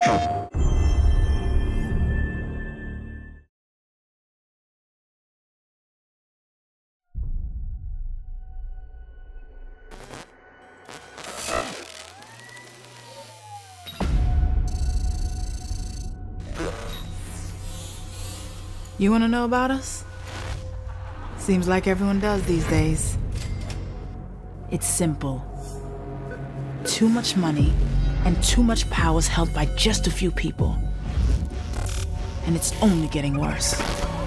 You wanna know about us? Seems like everyone does these days. It's simple. Too much money and too much power is held by just a few people. And it's only getting worse.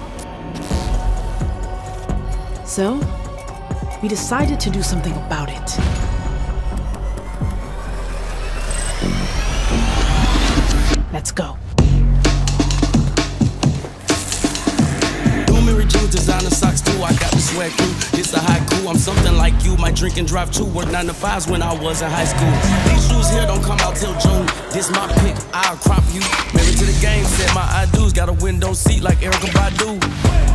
So, we decided to do something about it. Let's go. Designer socks too, I got the swag crew. It's a haiku, I'm something like you. Might drink and drive too, work 9 to 5s when I was in high school. These shoes here don't come out till June. This my pick, I'll crop you. Married to the game, said my I do's. Got a window seat like Erica Badu.